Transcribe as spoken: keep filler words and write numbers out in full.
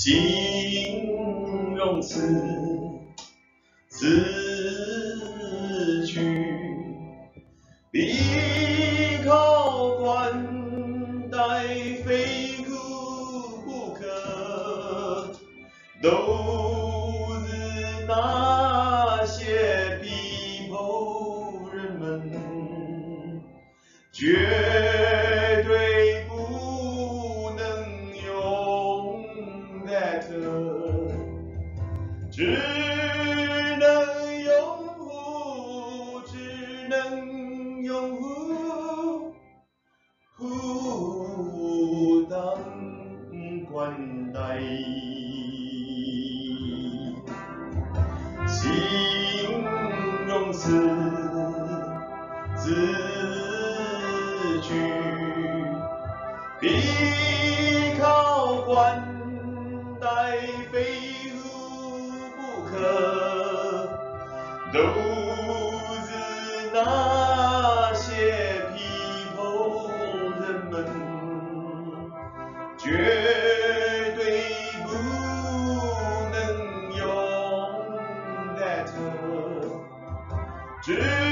形容词词句，必靠冠带，非哭不可。都是那些逼迫人们，绝对不能用 that， 只能用 who， 只能用 who who 当冠带。形容词词句，必靠冠带，非呼不可。都是那些批头人们，绝对不能用 that， 只